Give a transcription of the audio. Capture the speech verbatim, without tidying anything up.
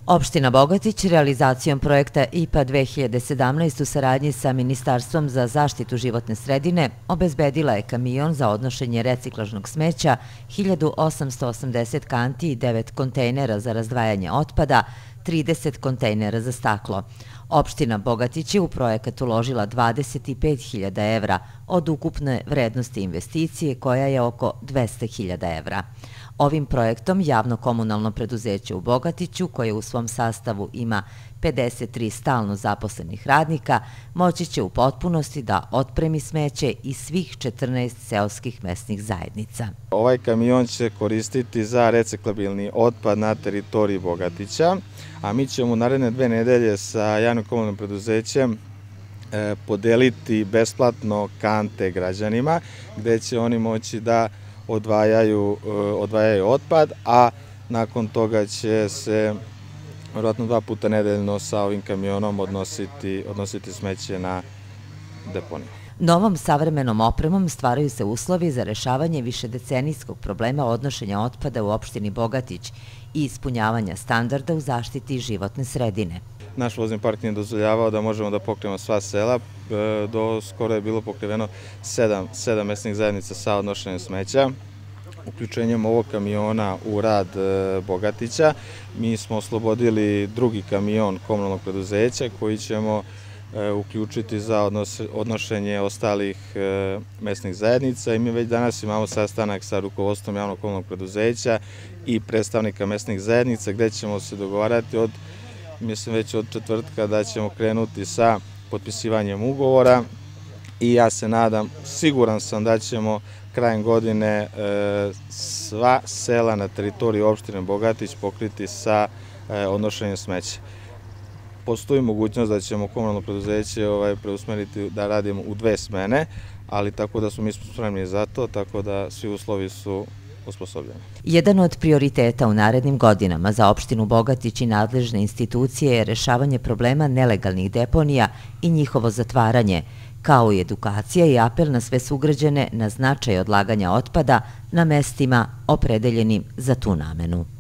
Opština Bogatić realizacijom projekta I P A dve hiljade sedamnaest u saradnji sa Ministarstvom za zaštitu životne sredine obezbedila je kamion za odnošenje reciklažnog smeća, hiljadu osamsto osamdeset kanti i devet kontejnera za razdvajanje otpada, trideset kontejnera za staklo. Opština Bogatić je u projekat uložila dvadeset pet hiljada evra od ukupne vrednosti investicije koja je oko dvesta hiljada evra. Ovim projektom javno-komunalno preduzeće u Bogatiću, koje u svom sastavu ima pedeset tri stalno zaposlenih radnika, moći će u potpunosti da otpremi smeće iz svih četrnaest seoskih mesnih zajednica. Ovaj kamion će koristiti za reciklabilni otpad na teritoriji Bogatića, a mi ćemo u naredne dve nedelje sa javno-komunalnim preduzećem podeliti besplatno kante građanima, gde će oni moći da odvajaju, odvajaju otpad, a nakon toga će se vjerojatno dva puta nedeljno sa ovim kamionom odnositi, odnositi smeće na deponiju. Novom savremenom opremom stvaraju se uslovi za rešavanje višedecenijskog problema odnošenja otpada u opštini Bogatić i ispunjavanja standarda u zaštiti životne sredine. Naš vozni park nije dozvoljavao da možemo da pokrijemo sva sela. Do skoro je bilo pokriveno sedam, sedam mesnih zajednica sa odnošenjem smeća. Uključenjem ovog kamiona u rad Bogatića mi smo oslobodili drugi kamion komunalnog preduzeća koji ćemo uključiti za odnošenje ostalih mesnih zajednica i mi već danas imamo sastanak sa rukovodstvom javnog komunalnog preduzeća i predstavnika mesnih zajednica gde ćemo se dogovarati od, mislim već od četvrtka da ćemo krenuti sa potpisivanjem ugovora i ja se nadam, siguran sam da ćemo krajem godine sva sela na teritoriji opštine Bogatić pokriti sa odnošenjem smeća. Postoji mogućnost da ćemo komunalno preduzeće preusmeriti da radimo u dve smene, ali tako da smo mi spremni za to, tako da svi uslovi su osposobljeni. Jedan od prioriteta u narednim godinama za opštinu Bogatić i nadležne institucije je rešavanje problema nelegalnih deponija i njihovo zatvaranje, kao i edukacija i apel na sve sugrađane na značaj odlaganja otpada na mestima opredeljenim za tu namenu.